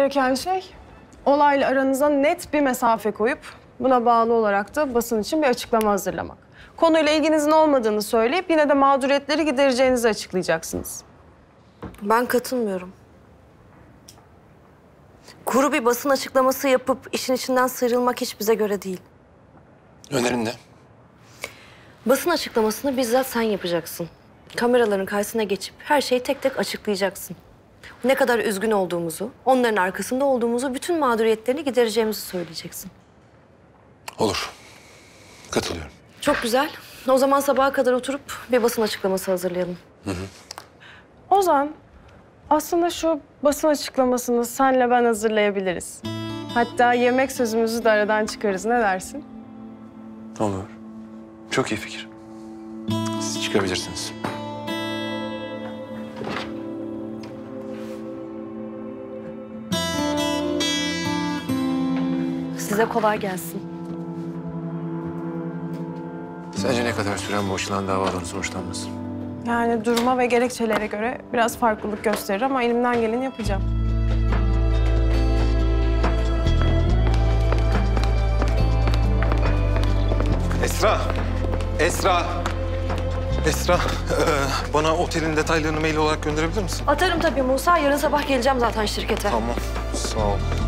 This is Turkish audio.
gereken şey olayla aranıza net bir mesafe koyup buna bağlı olarak da basın için bir açıklama hazırlamak. Konuyla ilginizin olmadığını söyleyip yine de mağduriyetleri gidereceğinizi açıklayacaksınız. Ben katılmıyorum. Kuru bir basın açıklaması yapıp işin içinden sıyrılmak hiç bize göre değil. Önerin ne? Basın açıklamasını bizzat sen yapacaksın. Kameraların karşısına geçip her şeyi tek tek açıklayacaksın. Ne kadar üzgün olduğumuzu, onların arkasında olduğumuzu, bütün mağduriyetlerini gidereceğimizi söyleyeceksin. Olur. Katılıyorum. Çok güzel. O zaman sabaha kadar oturup bir basın açıklaması hazırlayalım. Ozan, aslında şu basın açıklamasını senle ben hazırlayabiliriz. Hatta yemek sözümüzü de aradan çıkarız. Ne dersin? Olur. Çok iyi fikir. Siz çıkabilirsiniz. Size kolay gelsin. Sence ne kadar süren bu açılan davaların sonuçlanması? Yani duruma ve gerekçelere göre biraz farklılık gösterir ama elimden geleni yapacağım. Esra! Esra! Esra, bana otelin detaylarını mail olarak gönderebilir misin? Atarım tabii Musa. Yarın sabah geleceğim zaten şirkete. Tamam, sağ ol.